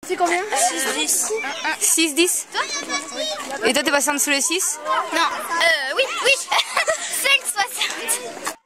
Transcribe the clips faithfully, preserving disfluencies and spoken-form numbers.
C'est combien? six dix. six dix. Et toi, t'es passé en dessous les six? Non, euh, oui, oui. cinq soixante.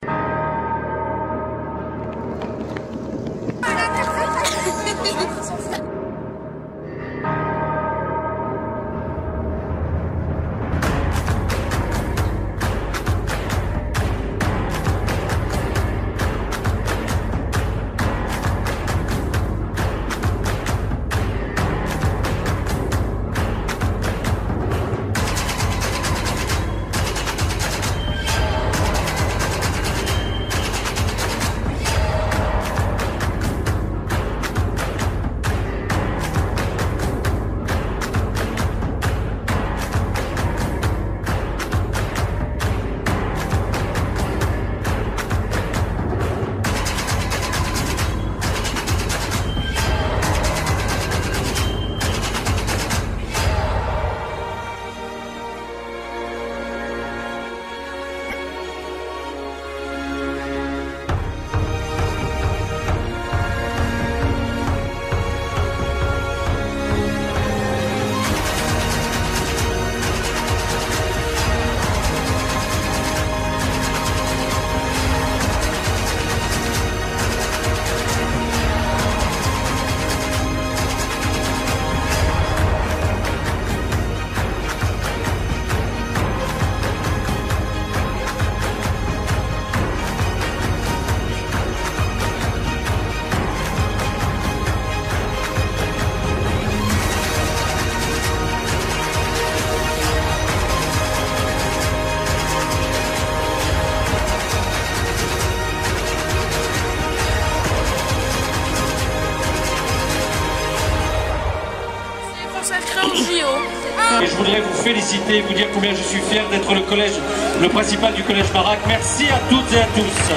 Et je voudrais vous féliciter, vous dire combien je suis fier d'être le collège, le principal du collège Marac. Merci à toutes et à tous.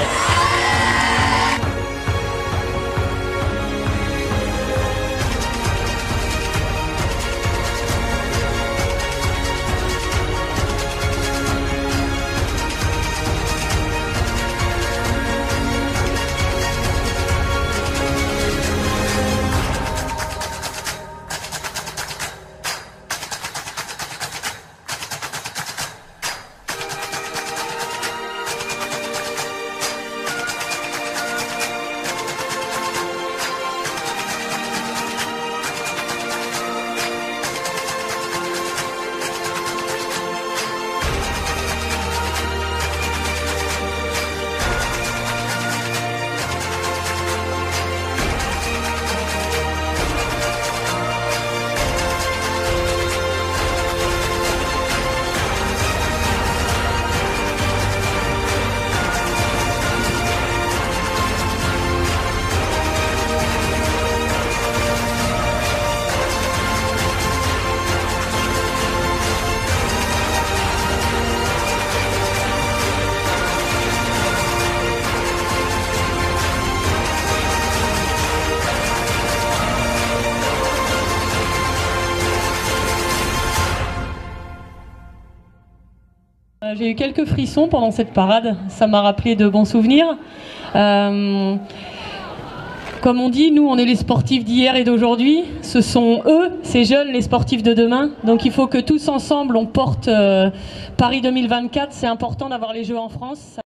J'ai eu quelques frissons pendant cette parade, ça m'a rappelé de bons souvenirs. Euh, comme on dit, nous on est les sportifs d'hier et d'aujourd'hui, ce sont eux, ces jeunes, les sportifs de demain. Donc il faut que tous ensemble on porte euh, Paris deux mille vingt-quatre, c'est important d'avoir les Jeux en France.